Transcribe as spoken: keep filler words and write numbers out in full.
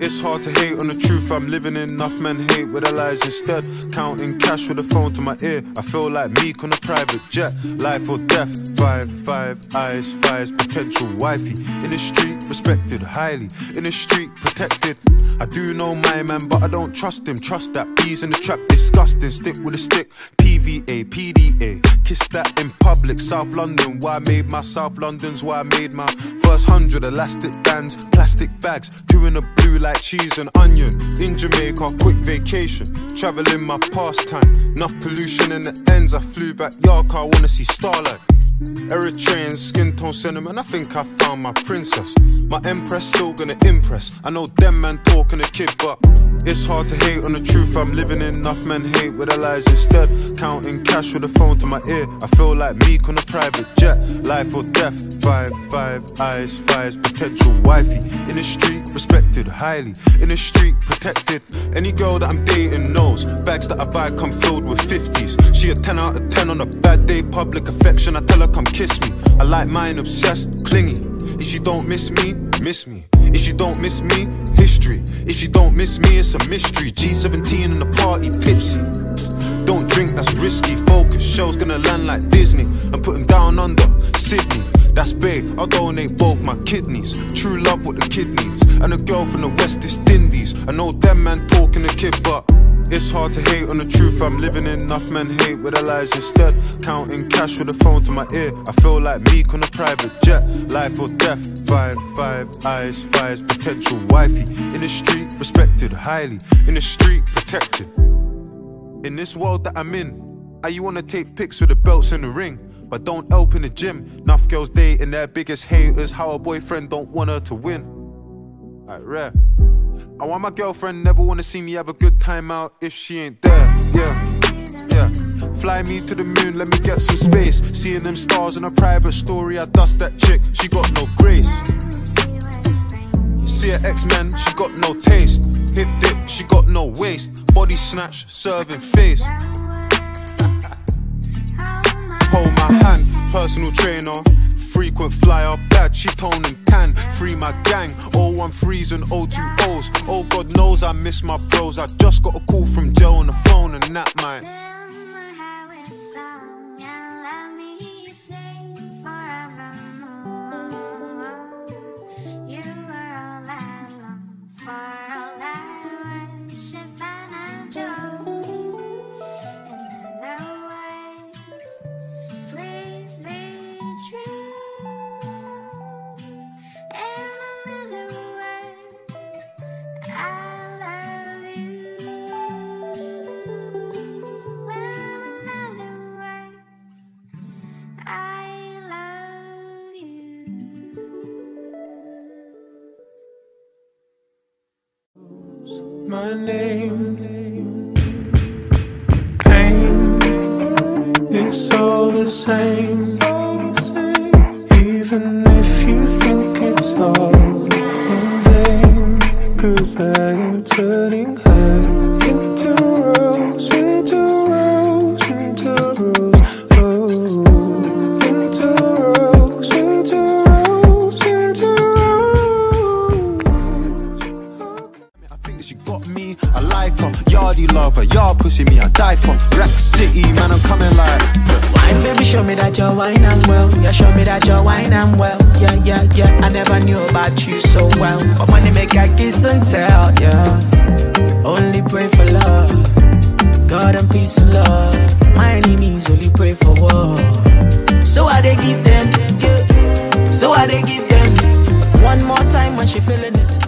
It's hard to hate on the truth I'm living in. Enough men hate with their lies instead. Counting cash with a phone to my ear. I feel like Meek on a private jet. Life or death. Five, five, eyes, fires, potential wifey. In the street, respected highly. In the street, protected. I do know my man, but I don't trust him. Trust that bees in the trap, disgusting. Stick with a stick. P V A, P D A. Kiss that in public. South London, why I made my South London's why I made my first hundred. Elastic bands, plastic bags. Two in the blue like cheese and onion. In Jamaica, quick vacation. Travelling my pastime. Enough pollution in the ends. I flew back yard car, I wanna see Starlight. Eritrean skin tone sentiment, I think I found my princess. My empress still gonna impress. I know them man talking a kid, but it's hard to hate on the truth I'm living in. Enough men hate with their lies instead. Counting cash with a phone to my ear. I feel like Meek on a private jet. Life or death. Five, five, eyes, fires, potential wifey. In the street, respected highly. In the street, protected. Any girl that I'm dating knows bags that I buy come filled with fifties. She a ten out of ten on a bad day. Public affection, I tell her come kiss me. I like mine, obsessed, clingy. If you don't miss me, miss me. If you don't miss me, history. If you don't miss me, it's a mystery. G seventeen in the party, tipsy. Don't drink, that's risky. Focus, show's gonna land like Disney. I'm putting down under Sydney. That's babe, I'll donate both my kidneys. True love what the kid needs. And a girl from the West Indies. I know them man talking a kid, but it's hard to hate on the truth I'm living in. Enough men hate with their lies instead. Counting cash with a phone to my ear. I feel like Meek on a private jet. Life or death. Five, five, eyes, fires, potential wifey. In the street, respected highly. In the street, protected. In this world that I'm in, I you wanna take pics with the belts in the ring, but don't help in the gym. Enough girls dating their biggest haters. How a boyfriend don't want her to win. Like rare. I want my girlfriend never wanna see me have a good time out if she ain't there. Yeah, yeah. Fly me to the moon, let me get some space. Seeing them stars in a private story, I dust that chick, she got no grace. See her X-Men, she got no taste. Hip dip, she got no waist. Body snatch, serving face. Hold my hand, personal trainer. Frequent flyer, bad, she tone and tan. Free my gang, oh one threes and oh two O's. Oh God knows I miss my bros. I just got a call from Joe on the phone and that might. My name, pain, it's all the same. Even if you think it's all in vain, 'cause I am turning her into rose, into rose, into rose, oh, into rose, into rose, into rose. I think she got me, I like her. Yardy lover, yard pushing me, I die for. Rack City, man, I'm coming like. Wine, baby, show me that you're wine and well. Yeah, show me that you're wine and well. Yeah, yeah, yeah. I never knew about you so well. But money make I kiss and tell, yeah. Only pray for love, God and peace and love. My enemies only pray for war. So I they give them, yeah. So I they give them. One more time when she feeling it.